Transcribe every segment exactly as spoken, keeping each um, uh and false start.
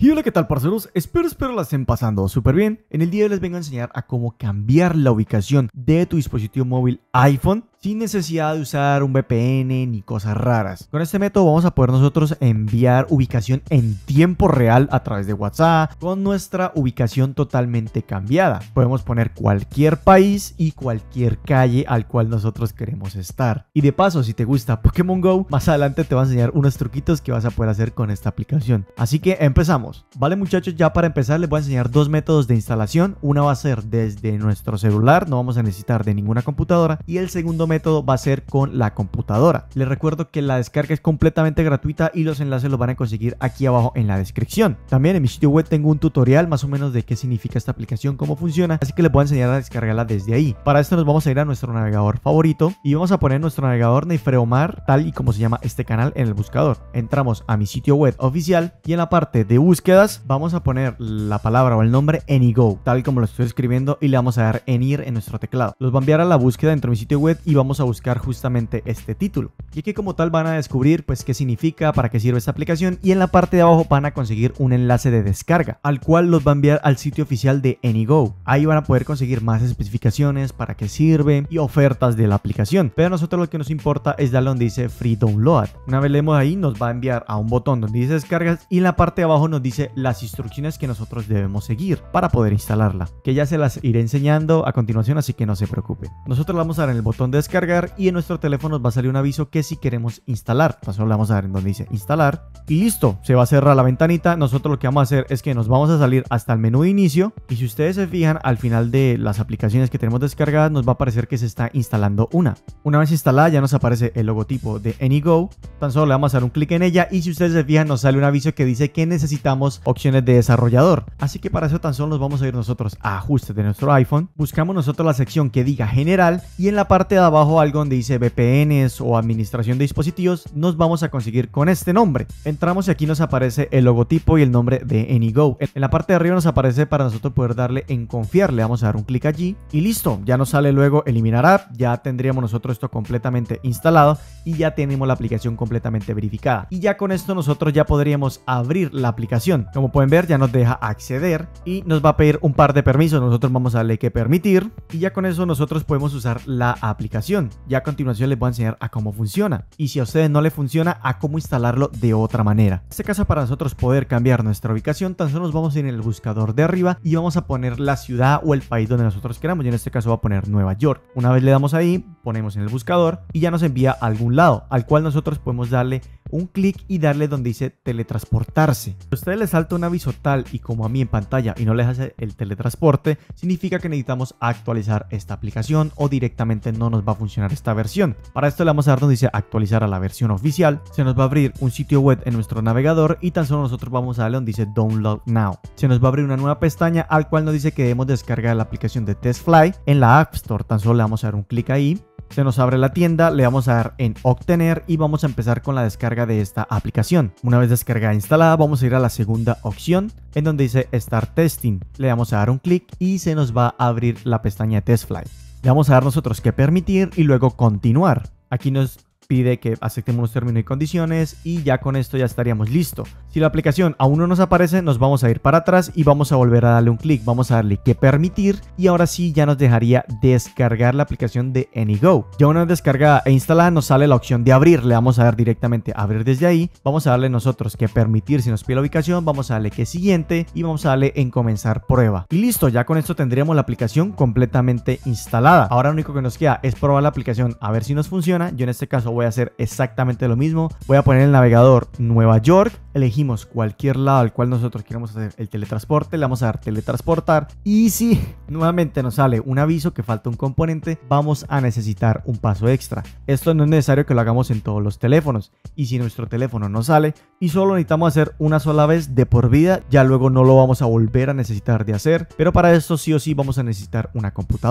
Y hola, ¿qué tal, parceros? Espero, espero la estén pasando súper bien. En el día de hoy les vengo a enseñar a cómo cambiar la ubicación de tu dispositivo móvil iPhone sin necesidad de usar un V P N ni cosas raras. Con este método vamos a poder nosotros enviar ubicación en tiempo real a través de WhatsApp con nuestra ubicación totalmente cambiada. Podemos poner cualquier país y cualquier calle al cual nosotros queremos estar. Y de paso, si te gusta Pokémon Go, más adelante te voy a enseñar unos truquitos que vas a poder hacer con esta aplicación. Así que empezamos. Vale, muchachos, ya para empezar les voy a enseñar dos métodos de instalación. Una va a ser desde nuestro celular, no vamos a necesitar de ninguna computadora, y el segundo método va a ser con la computadora. Les recuerdo que la descarga es completamente gratuita y los enlaces los van a conseguir aquí abajo en la descripción. También en mi sitio web tengo un tutorial más o menos de qué significa esta aplicación, cómo funciona, así que les voy a enseñar a descargarla desde ahí. Para esto nos vamos a ir a nuestro navegador favorito y vamos a poner nuestro navegador Neifreomar, tal y como se llama este canal, en el buscador. Entramos a mi sitio web oficial y en la parte de búsquedas vamos a poner la palabra o el nombre AnyGo, tal y como lo estoy escribiendo, y le vamos a dar Enir en nuestro teclado. Los va a enviar a la búsqueda dentro de mi sitio web y vamos a buscar justamente este título. Y aquí como tal van a descubrir pues qué significa, para qué sirve esta aplicación, y en la parte de abajo van a conseguir un enlace de descarga, al cual los va a enviar al sitio oficial de AnyGo. Ahí van a poder conseguir más especificaciones, para qué sirve y ofertas de la aplicación. Pero a nosotros lo que nos importa es darle donde dice Free Download. Una vez leemos ahí, nos va a enviar a un botón donde dice descargas y en la parte de abajo nos dice las instrucciones que nosotros debemos seguir para poder instalarla, que ya se las iré enseñando a continuación, así que no se preocupen. Nosotros le vamos a dar en el botón de descargar y en nuestro teléfono nos va a salir un aviso que si queremos instalar, nosotros le vamos a dar en donde dice instalar y listo, se va a cerrar la ventanita. Nosotros lo que vamos a hacer es que nos vamos a salir hasta el menú de inicio y si ustedes se fijan al final de las aplicaciones que tenemos descargadas nos va a aparecer que se está instalando una. Una vez instalada ya nos aparece el logotipo de AnyGo, tan solo le vamos a dar un clic en ella y si ustedes se fijan nos sale un aviso que dice que necesitamos opciones de desarrollador. Así que para eso tan solo nos vamos a ir nosotros a ajustes de nuestro iPhone, buscamos nosotros la sección que diga general y en la parte de abajo algo donde dice V P Ns o administración de dispositivos nos vamos a conseguir con este nombre. Entramos y aquí nos aparece el logotipo y el nombre de AnyGo. En la parte de arriba nos aparece para nosotros poder darle en confiar, le vamos a dar un clic allí y listo, ya nos sale luego eliminar app, ya tendríamos nosotros esto completamente instalado y ya tenemos la aplicación completamente verificada y ya con esto nosotros ya podríamos abrir la aplicación. Como pueden ver ya nos deja acceder y nos va a pedir un par de permisos, nosotros vamos a darle que permitir y ya con eso nosotros podemos usar la aplicación. Ya a continuación les voy a enseñar a cómo funciona y si a ustedes no les funciona a cómo instalarlo de otra manera. En este caso, para nosotros poder cambiar nuestra ubicación tan solo nos vamos a ir en el buscador de arriba y vamos a poner la ciudad o el país donde nosotros queramos. Yo en este caso voy a poner Nueva York. Una vez le damos ahí, ponemos en el buscador y ya nos envía a algún lado al cual nosotros podemos darle un clic y darle donde dice teletransportarse. Si a ustedes les salta un aviso tal y como a mí en pantalla y no les hace el teletransporte, significa que necesitamos actualizar esta aplicación o directamente no nos va a funcionar esta versión. Para esto le vamos a dar donde dice actualizar a la versión oficial. Se nos va a abrir un sitio web en nuestro navegador y tan solo nosotros vamos a darle donde dice download now. Se nos va a abrir una nueva pestaña al cual nos dice que debemos descargar la aplicación de TestFlight en la App Store. Tan solo le vamos a dar un clic ahí. Se nos abre la tienda, le vamos a dar en obtener y vamos a empezar con la descarga de esta aplicación. Una vez descargada e instalada, vamos a ir a la segunda opción en donde dice Start Testing. Le vamos a dar un clic y se nos va a abrir la pestaña de TestFlight. Le vamos a dar nosotros que permitir y luego continuar. Aquí nos pide que aceptemos los términos y condiciones y ya con esto ya estaríamos listos. Si la aplicación aún no nos aparece, nos vamos a ir para atrás y vamos a volver a darle un clic. Vamos a darle que permitir y ahora sí ya nos dejaría descargar la aplicación de AnyGo. Ya una vez descargada e instalada nos sale la opción de abrir. Le vamos a dar directamente a abrir desde ahí. Vamos a darle nosotros que permitir si nos pide la ubicación. Vamos a darle que siguiente y vamos a darle en comenzar prueba. Y listo, ya con esto tendríamos la aplicación completamente instalada. Ahora lo único que nos queda es probar la aplicación a ver si nos funciona. Yo en este caso voy a hacer exactamente lo mismo. Voy a poner el navegador Nueva York, elegimos cualquier lado al cual nosotros queremos hacer el teletransporte, le vamos a dar teletransportar y si nuevamente nos sale un aviso que falta un componente, vamos a necesitar un paso extra. Esto no es necesario que lo hagamos en todos los teléfonos y si nuestro teléfono no sale y solo necesitamos hacer una sola vez de por vida, ya luego no lo vamos a volver a necesitar de hacer, pero para esto sí o sí vamos a necesitar una computadora.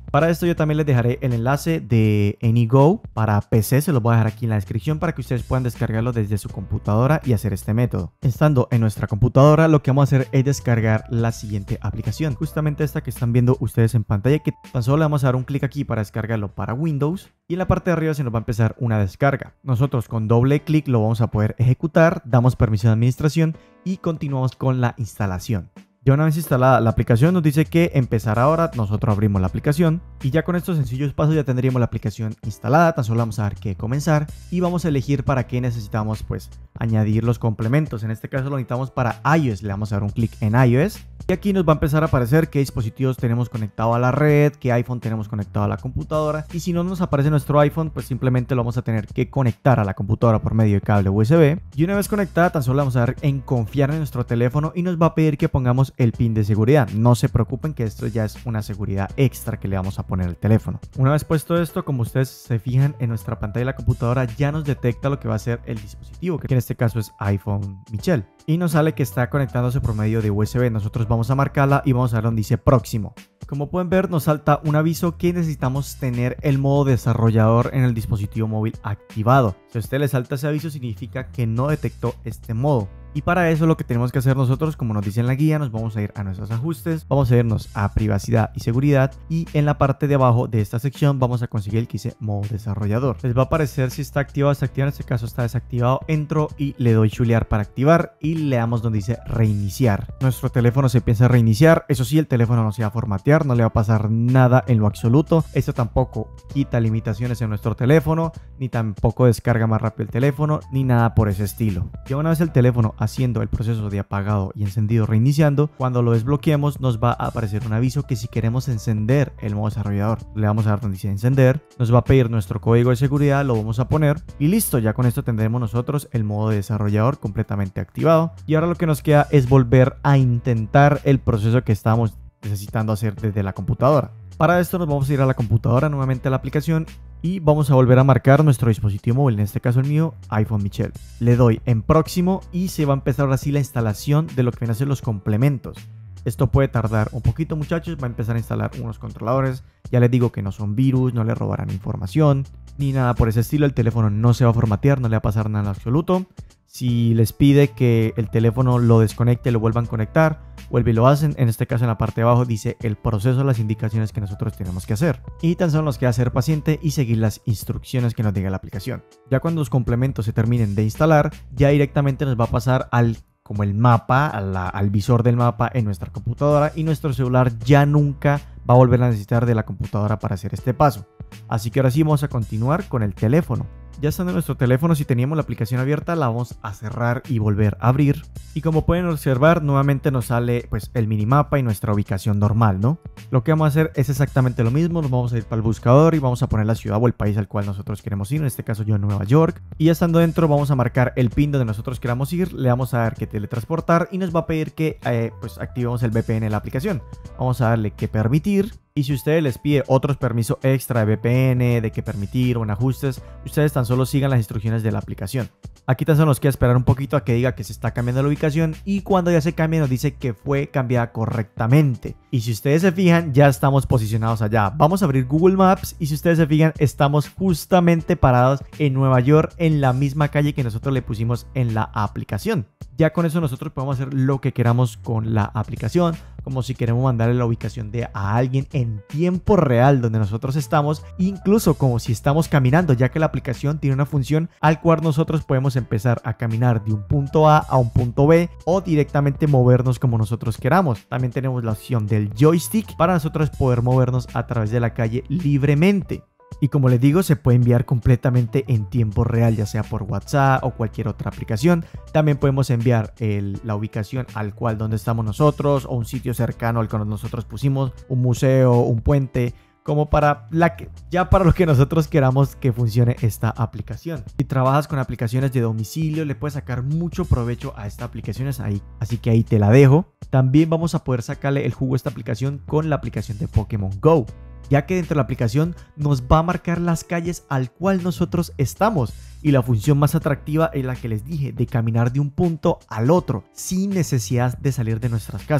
Para esto yo también les dejaré el enlace de AnyGo para P C, se los voy a dejar aquí en la descripción para que ustedes puedan descargarlo desde su computadora y hacer este método. Estando en nuestra computadora, lo que vamos a hacer es descargar la siguiente aplicación, justamente esta que están viendo ustedes en pantalla, que tan solo le vamos a dar un clic aquí para descargarlo para Windows y en la parte de arriba se nos va a empezar una descarga. Nosotros con doble clic lo vamos a poder ejecutar, damos permiso de administración y continuamos con la instalación. Ya una vez instalada la aplicación nos dice que empezar ahora, nosotros abrimos la aplicación y ya con estos sencillos pasos ya tendríamos la aplicación instalada, tan solo vamos a dar que comenzar y vamos a elegir para qué necesitamos pues añadir los complementos. En este caso lo necesitamos para iOS, le vamos a dar un clic en iOS y aquí nos va a empezar a aparecer qué dispositivos tenemos conectado a la red, qué iPhone tenemos conectado a la computadora y si no nos aparece nuestro iPhone pues simplemente lo vamos a tener que conectar a la computadora por medio de cable U S B y una vez conectada tan solo le vamos a dar en confiar en nuestro teléfono y nos va a pedir que pongamos el pin de seguridad. No se preocupen que esto ya es una seguridad extra que le vamos a poner al teléfono. Una vez puesto esto, como ustedes se fijan en nuestra pantalla de la computadora ya nos detecta lo que va a ser el dispositivo, que en este caso es iPhone Michelle y nos sale que está conectándose por medio de U S B. Nosotros vamos a marcarla y vamos a ver donde dice próximo. Como pueden ver nos salta un aviso que necesitamos tener el modo desarrollador en el dispositivo móvil activado. Si a usted le salta ese aviso significa que no detectó este modo. Y para eso lo que tenemos que hacer nosotros, como nos dice en la guía, nos vamos a ir a nuestros ajustes, vamos a irnos a privacidad y seguridad y en la parte de abajo de esta sección vamos a conseguir el que dice modo desarrollador. Les va a aparecer si está activado o desactivado, en este caso está desactivado, entro y le doy chulear para activar y le damos donde dice reiniciar. Nuestro teléfono se empieza a reiniciar, eso sí el teléfono no se va a formatear, no le va a pasar nada en lo absoluto, esto tampoco quita limitaciones en nuestro teléfono, ni tampoco descarga más rápido el teléfono, ni nada por ese estilo. Ya una vez el teléfono haciendo el proceso de apagado y encendido reiniciando, cuando lo desbloqueemos nos va a aparecer un aviso que si queremos encender el modo desarrollador le vamos a dar donde dice encender, nos va a pedir nuestro código de seguridad, lo vamos a poner y listo, ya con esto tendremos nosotros el modo de desarrollador completamente activado y ahora lo que nos queda es volver a intentar el proceso que estábamos necesitando hacer desde la computadora. Para esto nos vamos a ir a la computadora, nuevamente a la aplicación y vamos a volver a marcar nuestro dispositivo móvil, en este caso el mío, iPhone Michelle. Le doy en próximo y se va a empezar ahora sí la instalación de lo que vienen a ser los complementos. Esto puede tardar un poquito muchachos, va a empezar a instalar unos controladores, ya les digo que no son virus, no le robarán información, ni nada por ese estilo, el teléfono no se va a formatear, no le va a pasar nada en absoluto. Si les pide que el teléfono lo desconecte, lo vuelvan a conectar, vuelve y lo hacen. En este caso en la parte de abajo dice el proceso, las indicaciones que nosotros tenemos que hacer. Y tan solo nos queda ser paciente y seguir las instrucciones que nos diga la aplicación. Ya cuando los complementos se terminen de instalar, ya directamente nos va a pasar al como el mapa, a la, al visor del mapa en nuestra computadora y nuestro celular ya nunca va a volver a necesitar de la computadora para hacer este paso. Así que ahora sí vamos a continuar con el teléfono. Ya estando en nuestro teléfono, si teníamos la aplicación abierta, la vamos a cerrar y volver a abrir. Y como pueden observar, nuevamente nos sale pues el minimapa y nuestra ubicación normal, ¿no? Lo que vamos a hacer es exactamente lo mismo, nos vamos a ir para el buscador y vamos a poner la ciudad o el país al cual nosotros queremos ir, en este caso yo en Nueva York. Y ya estando dentro vamos a marcar el pin donde nosotros queramos ir, le vamos a dar que teletransportar y nos va a pedir que eh, pues activemos el V P N en la aplicación. Vamos a darle que permitir. Y si ustedes les pide otros permisos extra de V P N, de que permitir o en ajustes, ustedes tan solo sigan las instrucciones de la aplicación. Aquí tan solo nos queda esperar un poquito a que diga que se está cambiando la ubicación y cuando ya se cambie nos dice que fue cambiada correctamente. Y si ustedes se fijan, ya estamos posicionados allá. Vamos a abrir Google Maps y si ustedes se fijan, estamos justamente parados en Nueva York, en la misma calle que nosotros le pusimos en la aplicación. Ya con eso nosotros podemos hacer lo que queramos con la aplicación, como si queremos mandarle la ubicación de a alguien en tiempo real donde nosotros estamos, incluso como si estamos caminando, ya que la aplicación tiene una función al cual nosotros podemos empezar a caminar de un punto A a un punto B o directamente movernos como nosotros queramos. También tenemos la opción del joystick para nosotros poder movernos a través de la calle libremente. Y como les digo, se puede enviar completamente en tiempo real, ya sea por WhatsApp o cualquier otra aplicación. También podemos enviar el, la ubicación al cual donde estamos nosotros o un sitio cercano al que nosotros pusimos, un museo, un puente, como para la que, ya para lo que nosotros queramos que funcione esta aplicación. Si trabajas con aplicaciones de domicilio, le puedes sacar mucho provecho a estas aplicaciones ahí, así que ahí te la dejo. También vamos a poder sacarle el jugo a esta aplicación con la aplicación de Pokémon Go, ya que dentro de la aplicación nos va a marcar las calles al cual nosotros estamos. Y la función más atractiva es la que les dije, de caminar de un punto al otro, sin necesidad de salir de nuestras casas.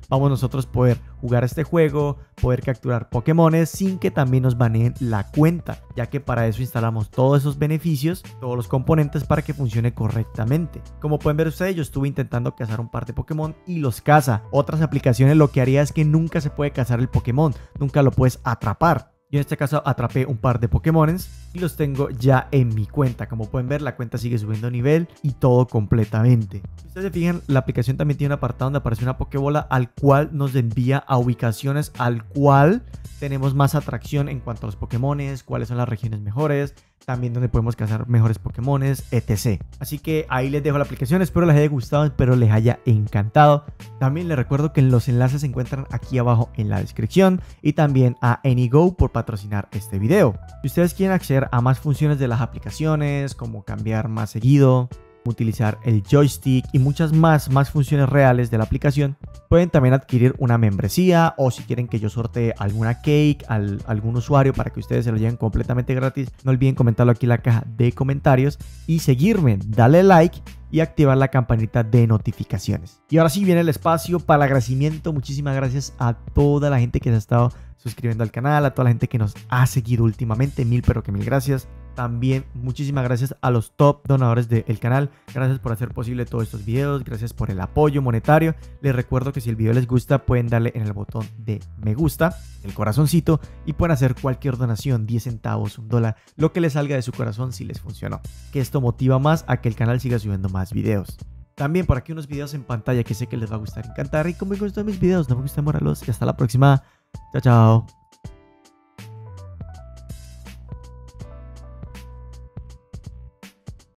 vamos nosotros poder jugar este juego, poder capturar Pokémones sin que también nos baneen la cuenta, ya que para eso instalamos todos esos beneficios, todos los componentes para que funcione correctamente. Como pueden ver ustedes, yo estuve intentando cazar un par de Pokémon y los caza. Otras aplicaciones lo que haría es que nunca se puede cazar el Pokémon, nunca lo puedes atrapar. Yo en este caso atrapé un par de Pokémones y los tengo ya en mi cuenta. Como pueden ver, la cuenta sigue subiendo nivel y todo completamente. Si ustedes se fijan, la aplicación también tiene un apartado donde aparece una Pokébola al cual nos envía a ubicaciones al cual tenemos más atracción en cuanto a los Pokémones, cuáles son las regiones mejores, también donde podemos cazar mejores Pokémones, etcétera. Así que ahí les dejo la aplicación, espero les haya gustado, espero les haya encantado. También les recuerdo que los enlaces se encuentran aquí abajo en la descripción y también a AnyGo por patrocinar este video. Si ustedes quieren acceder a más funciones de las aplicaciones, como cambiar más seguido, utilizar el joystick y muchas más, más funciones reales de la aplicación, pueden también adquirir una membresía, o si quieren que yo sortee alguna cake a algún usuario para que ustedes se lo lleven completamente gratis, no olviden comentarlo aquí en la caja de comentarios y seguirme, darle like y activar la campanita de notificaciones. Y ahora sí viene el espacio para el agradecimiento. Muchísimas gracias a toda la gente que se ha estado suscribiendo al canal, a toda la gente que nos ha seguido últimamente, mil pero que mil gracias. También muchísimas gracias a los top donadores del canal. Gracias por hacer posible todos estos videos. Gracias por el apoyo monetario. Les recuerdo que si el video les gusta, pueden darle en el botón de me gusta, el corazoncito, y pueden hacer cualquier donación, diez centavos, un dólar, lo que les salga de su corazón si les funcionó. Que esto motiva más a que el canal siga subiendo más videos. También por aquí unos videos en pantalla que sé que les va a gustar encantar. Y como me gustan mis videos, no me gusta morarlos. Y hasta la próxima. Chao, chao.